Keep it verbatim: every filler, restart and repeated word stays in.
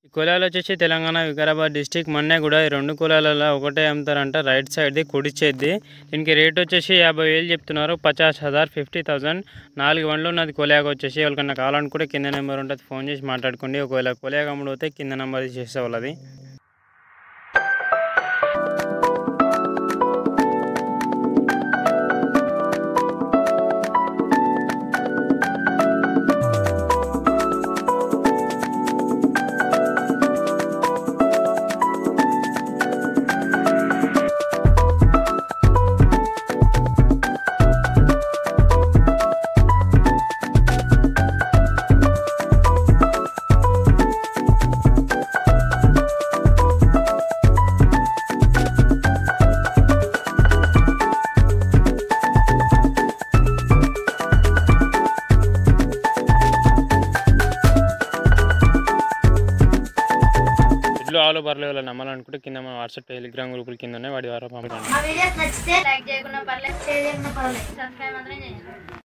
ఈ కులాలు వచ్చేసి తెలంగాణ వికారాబాద్ డిస్టిక్ మొన్నే కూడా ఈ రెండు కులాలలో ఒకటే అమ్ముతారంట. రైట్ సైడ్ది కుడిచేది. దీనికి రేట్ వచ్చేసి యాభై వేలు చెప్తున్నారు. పచాస్ హజార్ ఫిఫ్టీ థౌసండ్ నాలుగు వందలు ఉన్నది కొలియాగా వచ్చేసి. ఎవరికన్నా కావాలనుకుంటే కింద నెంబర్ ఉంటుంది, ఫోన్ చేసి మాట్లాడుకోండి. ఒకవేళ కొలియాగా అమ్ముడు పోతే కింద నెంబర్ చేసే వాళ్ళది. ఆలో బర్రెలు ఎవరైనా నమ్మాలనుకుంటే కింద మన వాట్సాప్ టెలిగ్రామ్ గ్రూపుల కింద ఉన్నాయి, వాటి ద్వారా పంపండి.